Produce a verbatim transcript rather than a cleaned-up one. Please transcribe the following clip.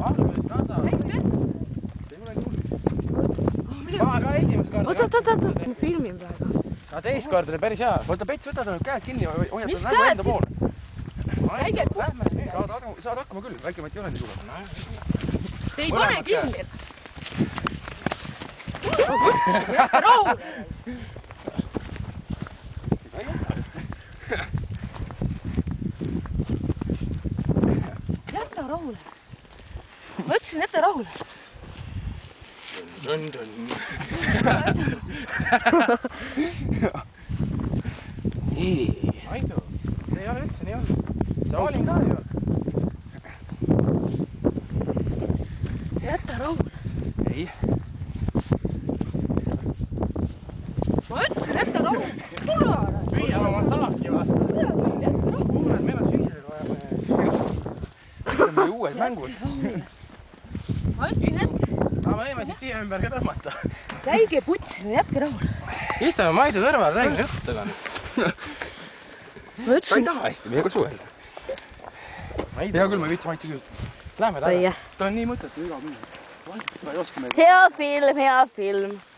ma ka esimest korda. Oot, oot, oot, oot, ma filmin praegu. Aga teist korda oli päris hea. Võta pets, võtad nüüd käed kinni ja hoiad Mis nägu käed? enda poole. Käige putsi. Saad hakkama küll, väike Mati ole nii sulle. Te ei pane kinni. Rahul! Jäta rahule. Ma ütlesin, jäta rahule. Dun, dun. Nii. Aidu, see ei ole üldse nii olnud. See olin ka ju. Jäta rahule. Ei. Ma ütlesin, jäta rahule. Tule ära. Ei, aga ma saabki vaata. Jäta rahule. Kuuled, meil on sündidega vaja. Nüüd on meie uued mängud. Ma ütlesin, jätka. Aga me võime siis siia ümber ka tõmmata. Käige putsi, jätke rahule. Istume Maidu kõrval, räägin juttega nüüd. Ma ütlesin... Ta ei taha hästi meiega suhelda. Hea küll, ma ei viitsi Maiti küll. Lähme taga. Ta on nii mõttetu iga mingi. Ta ei oska meid. Hea film, hea film.